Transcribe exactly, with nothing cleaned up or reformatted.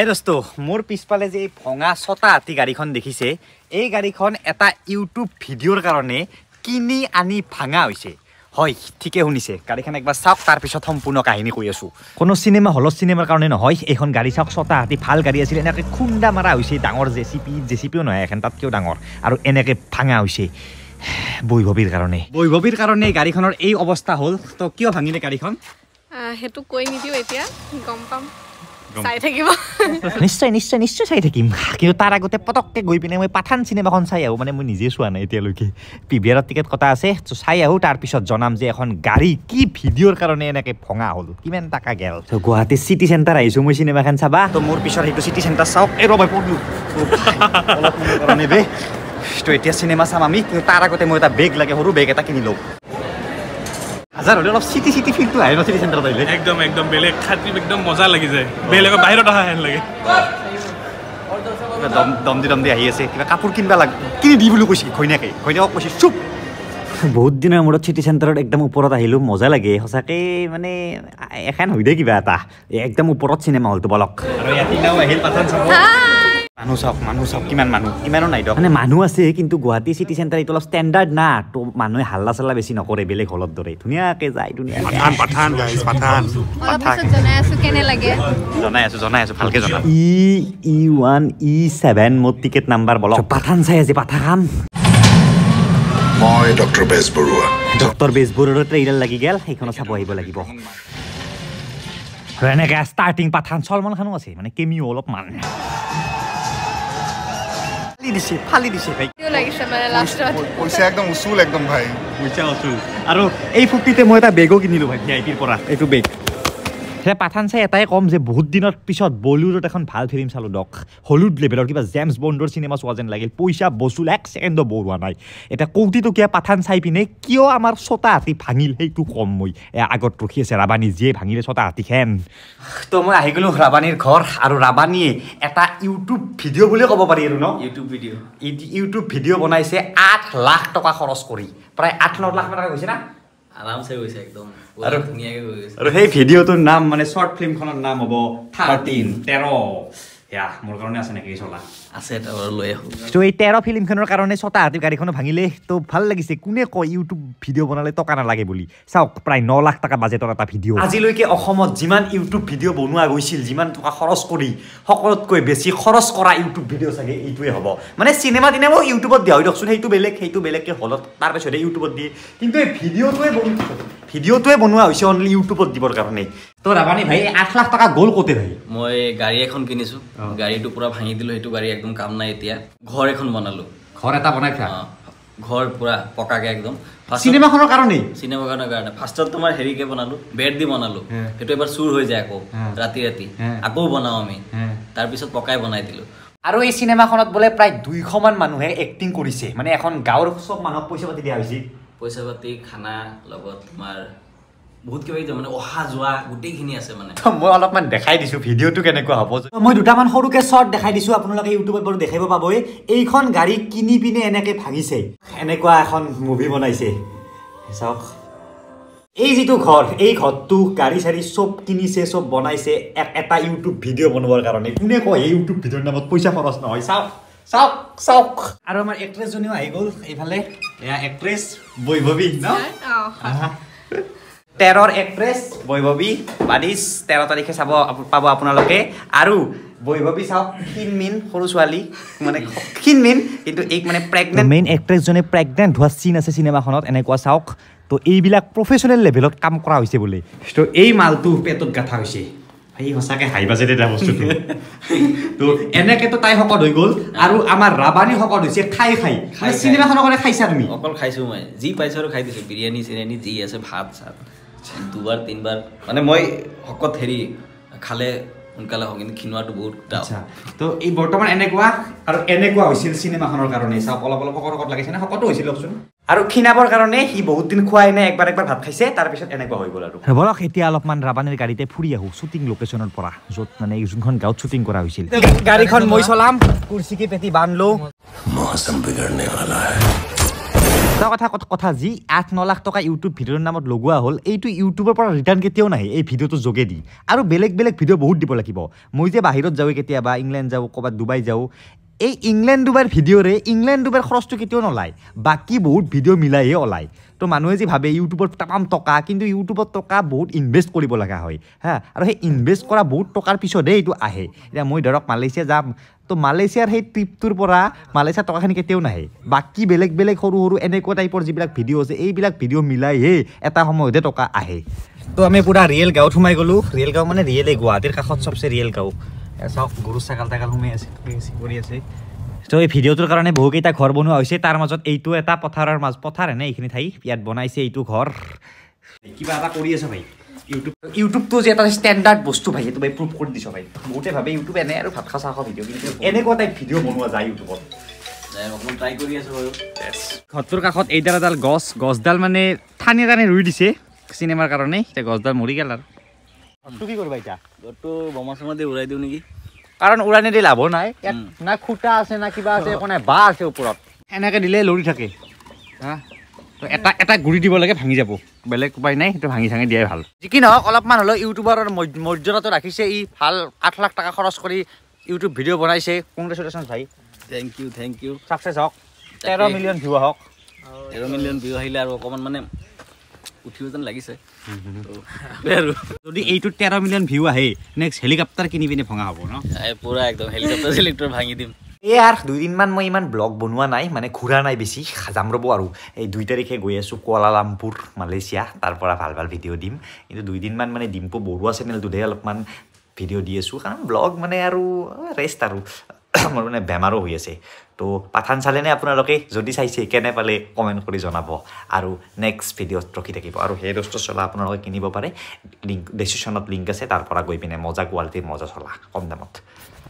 এই দোস্ত মোৰ পিছফালে যে ভঙা ছটা হাতী গাড়ীখন দেখিছে এই গাড়ীখন এটা ইউটিউব ভিডিঅ'ৰ কাৰণে কিনি আনি ভাঙা হৈছে হয় ঠিকে শুনিছে গাড়ীখন একবাৰ চাওক তাৰ পিছত সম্পূৰ্ণ কাহিনী কৈ আছো কোনো সিনেমা হলত সিনেমাৰ কাৰণে নহয় এইখন গাড়ী চাওক ছটা হাতী ভাল গাড়ী আছিল এনেকৈ খুন্দা মাৰা হৈছে ডাঙৰ জেচিপি জেচিপিও নহয় এখন তাতকেও ডাঙৰ আৰু এনেকৈ ভাঙা হৈছে বৈভৱীৰ কাৰণে বৈভৱীৰ কাৰণে গাড়ীখনৰ এই অৱস্থা হ'ল তো কিয় ভাঙিলে গাড়ীখন হেতু কৈ নিদিও এতিয়া গম পাম চাই থাকিব নিশ্চয় নিশ্চয় নিশ্চয় চাই থাকিম কিন্তু তাৰ আগতে পটককে গৈ পিনে মই পাঠান চিনেমাখন চাই আহো মানে মই নিজে চোৱা নাই এতিয়ালৈকে পিভিআৰৰ টিকেট কটা আছে তো চাই আহো তাৰ পিছত জনাম যে এখন গাড়ী কি ভিডিঅ'ৰ কাৰণে এনেকৈ ভঙা হ'ল কিমান টকা গেল তো গুৱাহাটী চিটি চেণ্টাৰ আহিছো মই চিনেমাখন চাবা তো মোৰ পিছত সেইটো চিটি চেণ্টাৰ চাওক এই ৰ'বা পঢ়লো অলপ মনৰ কাৰণে বে তো এতিয়া চিনেমা চাম আমি কিন্তু তাৰ আগতে মই এটা বেগ লাগে সৰু বেগ এটা কিনি লওঁ হাজাৰ হলে অলপ চিটি চিটি ফিলটো আহে ন চিটি চেণ্টাৰত আহিলে একদম একদম বেলেগ খাতি একদম মজা লাগি যায় বেলেগৰ বাহিৰত অহা হেন লাগে দম দম দি দম দি আহি আছে কিবা কাপোৰ কিনবা লাগ কিনি দি বুলি কৈছে ঘৈণীয়াকে ঘৈণীয়াকক কৈছে চুপ বহুত দিনৰ মূৰত চিটি চেণ্টাৰত একদম ওপৰত আহিলোঁ মজা লাগে সঁচাকৈ মানে এখন হৈ দে কিবা এটা একদম ওপৰত চিনেমা হলটো বলক আৰু ইয়াত আহিল পাঠান চাব মানুহ চাওক মানুহ চাওক কিমান মানুহ কিমানো নাই দিয়ক মানে মানুহ আছে কিন্তু গুৱাহাটী চিটি চেণ্টাৰ এইটো অলপ ষ্টেণ্ডাৰ্ড না তো মানুহে হাল্লা চাল্লা বেছি নকৰে বেলেগ হলৰ দৰে ধুনীয়াকৈ যায় ধুনীয়াকৈ পাঠান পাঠান গাইজ পাঠান জনাই আছো কেনে লাগে জনাই আছো জনাই আছো ভালকৈ জনাম E E one E seven মোৰ টিকেট নাম্বাৰ বলক পাঠান চাই আছে পাঠান মই ডক্টৰ বেজবৰুৱা ডক্টৰ বেজবৰুৱাৰ ট্ৰেইলাৰ লাগি গেল সেইখনো চাব আহিব লাগিব এনেকৈ ষ্টাৰ্টিং পাঠান চলমান খানো আছে মানে কেমিও অলপমান ফালি দিছে ফালি দিছে ভাই লাগিছে মানে লাষ্টত পইচা একদম উচুল একদম ভাই পইচা উচুল আৰু এই ফুৰ্তিতে মই এটা বেগো কিনিলোঁ ভাই ভি আই পিৰ পৰা এইটো বেগ সেই পাঠান চাই এটাই কম যে বহুত দিনৰ পিছত বলিউডত এখন ভাল ফিল্ম চালোঁ দক হলিউড লেভেলৰ কিবা জেমছ বণ্ডৰ চিনেমা চোৱা যেন লাগিল পইচা বচুল এক ছেকেণ্ডো বৰোৱা নাই এটা কৌটিটকীয়া পাঠান চাই পিনে কিয় আমাৰ ছটা হাতী ভাঙিল সেইটো কম মই আগত ৰখি আছে ৰাবানী যিয়ে ভাঙিলে ছটা হাতীখন তো মই আহি গ'লোঁ ৰাবানীৰ ঘৰ আৰু ৰাবানীয়ে এটা ইউটিউব ভিডিঅ' বুলিয়ে ক'ব পাৰি আৰু ন ইউটিউব ভিডিঅ' ইউটিউব ভিডিঅ' বনাইছে আঠ লাখ টকা খৰচ কৰি প্ৰায় আঠ ন লাখ টকা গৈছে না আৰামছে গৈছে একদম আৰু ধুনীয়াকৈ গৈছে আৰু সেই ভিডিঅ'টোৰ নাম মানে শ্বৰ্ট ফিল্মখনৰ নাম হ'ব থাৰ্টিন তেৰ এয়া মোৰ কাৰণে আছে নেকি চলা আছে এটা লৈ আহোঁ তো এই তেৰ ফিল্মখনৰ কাৰণে ছটা হাতী গাড়ীখনো ভাঙিলে তো ভাল লাগিছে কোনে কয় ইউটিউব ভিডিঅ' বনালে টকা নালাগে বুলি চাওক প্ৰায় ন লাখ টকা বাজেটৰ এটা ভিডিঅ' আজিলৈকে অসমত যিমান ইউটিউব ভিডিঅ' বনোৱা গৈছিল যিমান টকা খৰচ কৰি সকলোতকৈ বেছি খৰচ কৰা ইউটিউব ভিডিঅ' চাগে এইটোৱে হ'ব মানে চিনেমা তিনেমাও ইউটিউবত দিয়া হয় দিয়কচোন সেইটো বেলেগ সেইটো বেলেগকৈ হলত তাৰপিছতে ইউটিউবত দিয়ে কিন্তু এই ভিডিঅ'টোৱে ভিডিঅ'টোৱে বনোৱা হৈছে অনলি ইউটিউবত দিবৰ কাৰণে তো ৰাবানী ভাই আঠ লাখ টকা গ'ল ক'তে ভাই মই গাড়ী এখন কিনিছোঁ গাড়ীটো পুৰা ভাঙি দিলোঁ সেইটো গাড়ী একদম কাম নাই এতিয়া ঘৰ এখন বনালোঁ ঘৰ এটা বনাইছা ঘৰ পুৰা পকাকৈ একদম চিনেমাখনৰ কাৰণেই চিনেমাখনৰ কাৰণে ফাৰ্ষ্টত তোমাৰ হেৰিকৈ বনালোঁ বেড দি বনালোঁ সেইটো এবাৰ চুৰ হৈ যায় আকৌ ৰাতি ৰাতি আকৌ বনাওঁ আমি তাৰপিছত পকাই বনাই দিলোঁ আৰু এই চিনেমাখনত বোলে প্ৰায় দুইশমান মানুহে এক্টিং কৰিছে মানে এখন গাঁৱৰ চব মানুহক পইচা পাতি দিয়া হৈছে পইচা পাতি খানা লগত তোমাৰ বহুত কিবা কিবি মানে অহা যোৱা গোটেইখিনি আছে মানে মই অলপমান দেখাই দিছোঁ ভিডিঅ'টো কেনেকুৱা হ'ব মই দুটামান সৰুকৈ শ্বৰ্ট দেখাই দিছোঁ আপোনালোকে ইউটিউবত বাৰু দেখাব পাবই এইখন গাড়ী কিনি পিনে এনেকৈ ভাঙিছে এনেকুৱা এখন মুভি বনাইছে চাওক এই যিটো ঘৰ এই ঘৰটো গাড়ী চাড়ী চব কিনিছে চব বনাইছে এটা ইউটিউব ভিডিঅ' বনোৱাৰ কাৰণে কোনে কয় এই ইউটিউব ভিডিঅ'ৰ নামত পইচা খৰচ নহয় চাওক চাওক চাওক আৰু আমাৰ এক্ট্ৰেছজনীও আহি গ'ল এইফালে এয়া এক্ট্ৰেছ বৈভৱী ন তেৰৰ এক্ট্ৰেছ বৈভৱী বাইছ তেৰ তাৰিখে চাব পাব আপোনালোকে আৰু বৈভৱী চাওক ক্ষীণমিন সৰু ছোৱালী মানে ক্ষীণমিন কিন্তু এই মানে প্ৰেগনেণ্ট মেইন এক্ট্ৰেছজনে প্ৰেগনেণ্ট হোৱা চিন আছে চিনেমাখনত এনেকুৱা চাওক তো এইবিলাক প্ৰফেচনেল লেভেলত কাম কৰা হৈছে বোলে তো এই মালটো পেটত গাঁঠা হৈছে এই সঁচাকৈ হাই বাজেট এটা বস্তুটো তো এনেকেতো তাই শকত হৈ গ'ল আৰু আমাৰ ৰাবানী শকত হৈছে খাই খাই চিনেমাখনৰ কাৰণে খাইছা তুমি অকল খাইছোঁ মই যি পাইছোঁ আৰু খাই দিছোঁ বিৰিয়ানী চিৰিয়ানী যি আছে ভাত চাত দুবাৰ তিনিবাৰ মানে মই শকত হেৰি খালে সোনকালে হওক কিন্তু ক্ষীণোৱাটো বহুত আচ্ছা তো এই বৰ্তমান এনেকুৱা আৰু এনেকুৱা হৈছিল চিনেমাখনৰ কাৰণে চাওক অলপ অলপ শকত শকত লাগিছে না শকতো হৈছিল লওকচোন আৰু ক্ষীণাবৰ কাৰণে সি বহুত দিন খোৱাই নাই একবাৰ একবাৰ ভাত খাইছে তাৰপিছত এনেকুৱা হৈ গ'ল আৰু বলক এতিয়া অলপমান ৰাবানীৰ গাড়ীতে ফুৰি আহোঁ শ্বুটিং লোকেশ্যনৰ পৰা য'ত মানে যোনখন গাঁৱত শ্বুটিং কৰা হৈছিল গাড়ীখন মই চলাম কুৰ্চি কি পেটি বান্ধ লওঁ মৌচম বিগড়নে वाला है এটা কথা কথা যি আঠ ন লাখ টকা ইউটিউব ভিডিঅ'ৰ নামত লগোৱা হ'ল এইটো ইউটিউবৰ পৰা ৰিটাৰ্ণ কেতিয়াও নাহে এই ভিডিঅ'টোৰ যোগেদি আৰু বেলেগ বেলেগ ভিডিঅ' বহুত দিব লাগিব মই যে বাহিৰত যাওঁ কেতিয়াবা ইংলেণ্ড যাওঁ ক'ৰবাত ডুবাই যাওঁ এই ইংলেণ্ড ডুবাইৰ ভিডিঅ'ৰে ইংলেণ্ড ডুবাইৰ খৰচটো কেতিয়াও নলায় বাকী বহুত ভিডিঅ' মিলাইহে ওলায় তো মানুহে যি ভাবে ইউটিউবত তামাম টকা কিন্তু ইউটিউবত টকা বহুত ইনভেষ্ট কৰিব লগা হয় হা আৰু সেই ইনভেষ্ট কৰা বহুত টকাৰ পিছতহে এইটো আহে এতিয়া মই ধৰক মালয়েছিয়া যাম তো মালয়েছিয়াৰ সেই ট্ৰিপটোৰ পৰা মালয়েছিয়াৰ টকাখিনি কেতিয়াও নাহে বাকী বেলেগ বেলেগ সৰু সৰু এনেকুৱা টাইপৰ যিবিলাক ভিডিঅ' আছে এইবিলাক ভিডিঅ' মিলাইহে এটা সময়তে টকা আহে তো আমি পুৰা ৰিয়েল গাঁৱত সোমাই গ'লোঁ ৰিয়েল গাঁও মানে ৰিয়েল এই গুৱাহাটীৰ কাষত চবচে ৰিয়েল গাঁও চাওক গৰু ছাগাল তাগাল সোমাই আছে কৰি আছে তো এই ভিডিঅ'টোৰ কাৰণে বহুকেইটা ঘৰ বনোৱা হৈছে তাৰ মাজত এইটো এটা পথাৰৰ মাজ পথাৰ এনে এইখিনি ঠাই ইয়াত বনাইছে এইটো ঘৰ কিবা এটা কৰি আছে ভাই ইউটিউব ইউটিউবটো যে এটা ষ্টেণ্ডাৰ্ড বস্তু ভাই সেইটো ভাই প্ৰুভ কৰি দিছ ভাই বহুতে ভাবে ইউটিউব এনে আৰু ভাত খা চাহ খোৱা ভিডিঅ' কিন্তু এনেকুৱা টাইপ ভিডিঅ' বনোৱা যায় ইউটিউবত অকণমান ট্ৰাই কৰি আছোঁ বাৰু ঘৰটোৰ কাষত এইডাল এডাল গছ গছডাল মানে ঠানি টানি ৰুই দিছে চিনেমাৰ কাৰণে এতিয়া গছডাল মৰি গ'ল আৰু ঘৰটো কি কৰিবা এতিয়া ঘৰটো বোমা চোমা দি উৰাই দিওঁ নেকি কাৰণ উৰাই নিদি লাভ নাই ইয়াত না খুটা আছে না কিবা আছে একো নাই বাঁহ আছে ওপৰত এনেকৈ দিলে লৰি থাকে হা তো এটা এটা গুৰি দিব লাগে ভাঙি যাব বেলেগ উপায় নাই সেইটো ভাঙি ভাঙি দিয়াই ভাল যি কি নহওক অলপমান হ'লেও ইউটিউবাৰৰ মৰ্যাদাটো ৰাখিছে ই ভাল আঠ লাখ টকা খৰচ কৰি ইউটিউব ভিডিঅ' বনাইছে কংগ্ৰেচুলেশ্যন ভাই thank you thank you success হওক তেৰ মিলিয়ন ভিউ আহক তেৰ মিলিয়ন ভিউ আহিলে আৰু অকণমান মানে উঠিব যেন লাগিছে আৰু যদি এইটো তেৰ মিলিয়ন ভিউ আহে নেক্সট হেলিকপ্টাৰ কিনি পিনে ভঙা হ'ব ন পুৰা একদম হেলিকপ্টাৰ চেলিকপ্টাৰ ভাঙি দিম এই আৰু দুইদিনমান মই ইমান ব্লগ বনোৱা নাই মানে ঘূৰা নাই বেছি যাম ৰ'ব আৰু এই দুই তাৰিখে গৈ আছোঁ কুৱালালামপুৰ মালয়েছিয়া তাৰ পৰা ভাল ভাল ভিডিঅ' দিম কিন্তু দুইদিনমান মানে ডিম্পু বৰুৱা চেনেলটোতহে অলপমান ভিডিঅ' দি আছোঁ কাৰণ ব্লগ মানে আৰু ৰেষ্ট আৰু মোৰ মানে বেমাৰো হৈ আছে তো পাঠান চালেনে আপোনালোকে যদি চাইছে কেনে পালে কমেণ্ট কৰি জনাব আৰু নেক্সট ভিডিঅ'ত ৰখি থাকিব আৰু সেই বস্তু চলা আপোনালোকে কিনিব পাৰে লিংক ডেছক্ৰিপশ্যনত লিংক আছে তাৰ পৰা গৈ পিনে মজা কোৱালিটিৰ মজা চলা কম দামত